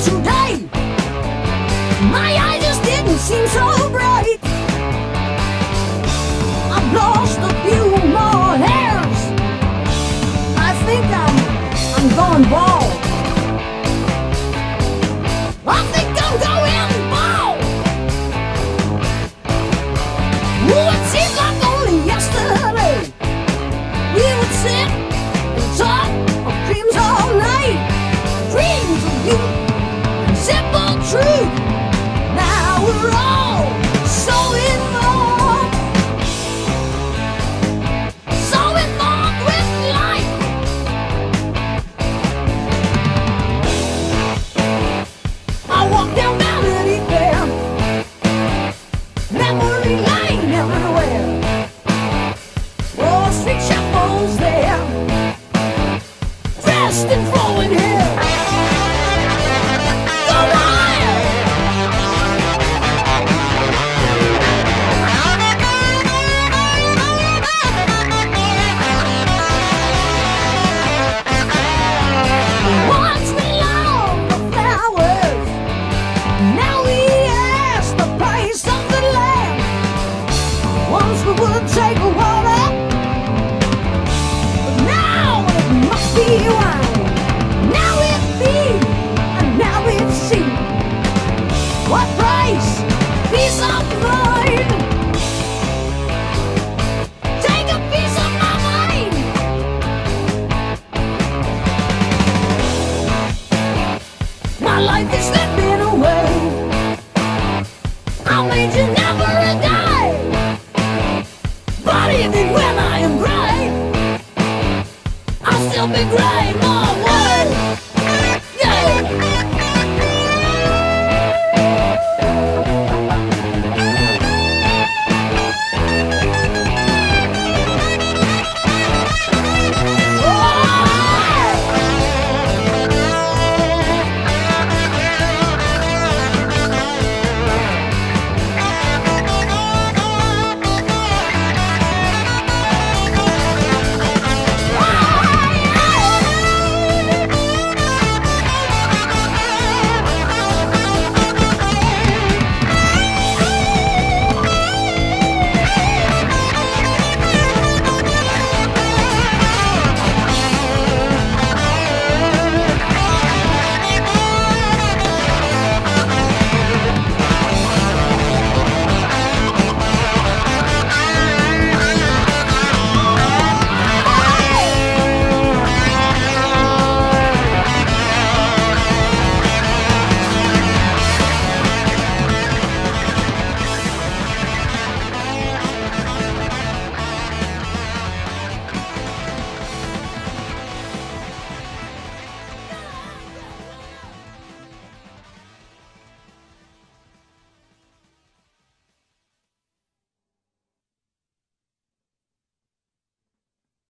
today. My eyes just didn't seem so bright. I've lost a few more hairs. I think I'm going bald. I think I'm going bald. Ooh, it seems like only yesterday we would sit and talk of dreams all night. Dreams of you and simple truth. Now we're all so involved, so involved with life. I walk down Melody Fair, memory lane everywhere. Wall Street shuffles there, dressed in flowing hair. Go wild! Once we loved the flowers, now we ask the price of the land. Once we would take water, but now it must be wine. Now it be, and now it see. What price? Peace of mind. Take a piece of my mind. My life is let me